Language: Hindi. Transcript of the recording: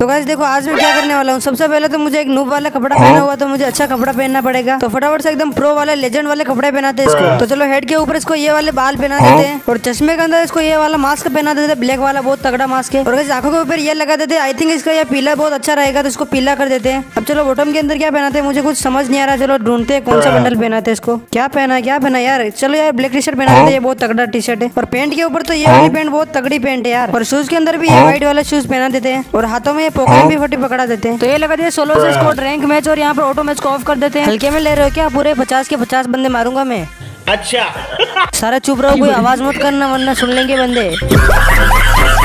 तो गाइस देखो आज मैं क्या करने वाला हूँ। सबसे पहले तो मुझे एक नूब वाला कपड़ा पहना हुआ, तो मुझे अच्छा कपड़ा पहनना पड़ेगा। तो फटाफट से एकदम प्रो वाले लेजेंड वाले कपड़े पहनाते हैं इसको। तो चलो हेड के ऊपर इसको ये वाले बाल पहना देते हैं और चश्मे के अंदर इसको ये वाला मास्क पहना देते हैं, ब्लैक वाला बहुत तगड़ा मास्क है। और गाइस आंखों के ऊपर ये लगा देते हैं। आई थिंक इसका ये पीला बहुत अच्छा रहेगा, तो इसको पीला कर देते हैं। अब चलो बॉटम के अंदर क्या पहनाते हैं, मुझे कुछ समझ नहीं आ रहा। चलो ढूंढते हैं कौन सा बंडल पहनाते हैं इसको। क्या पहना यार। चलो यार ब्लैक टी शर्ट पहना देते हैं, ये बहुत तगड़ा टी शर्ट है। और पैंट के ऊपर तो ये वाली पैंट बहुत तगड़ी पैंट है यार। और शूज के अंदर भी ये व्हाइट वाला शूज पहना देते हैं और हाथों में ये पॉकेट भी फटी पकड़ा देते हैं। तो ये लगा दिया सोलो से स्क्वाड रैंक मैच और यहाँ पर ऑटो मैच को ऑफ कर देते हैं। हल्के में ले रहे हो क्या? पूरे 50 के 50 बंदे मारूंगा मैं। अच्छा सारा चुप रहो, कोई आवाज मत करना वरना सुन लेंगे बंदे।